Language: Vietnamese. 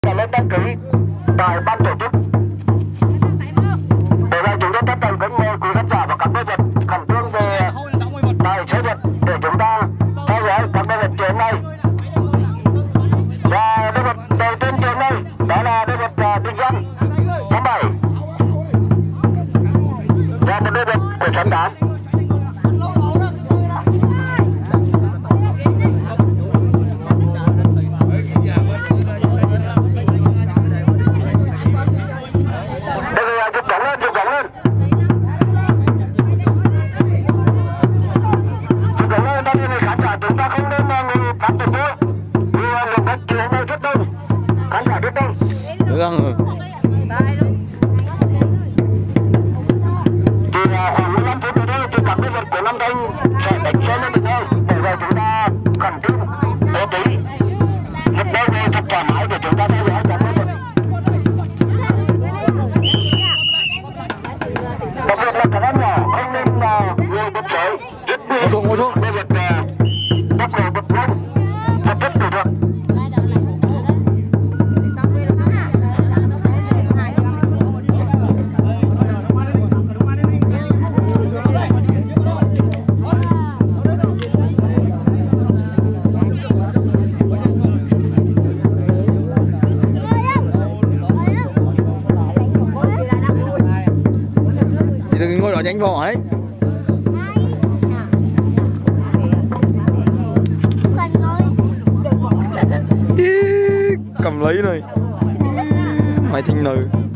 lên đăng ký tại ban tổ chức. Để lại chúng tôi tất cả kính mời quý khán giả và các đối vật khẩn trương về tại số vật để chúng ta theo dõi các đối vật chiều nay. Và đối vật đầu tiên chiều nay đó là đối vật Vinh Danh tháng 7 và một đối vật của Trấn Đán. Vâng. Thì khoảng 15 phút nữa thì các nhân vật của Nam Thanh sẽ đánh xe lên được thôi. Để rồi chúng ta khẩn trương bố trí một nơi về thật thoải mái để chúng ta theo dõi các nhân vật. Đặc biệt là các em nhỏ không nên người bật sới rất nguy hiểm. Nhân vật tốc độ bật nhanh và rất kỹ thuật. Đừng ngồi đó nhanh vào ấy. Cầm lấy này. Mày thinh nồi.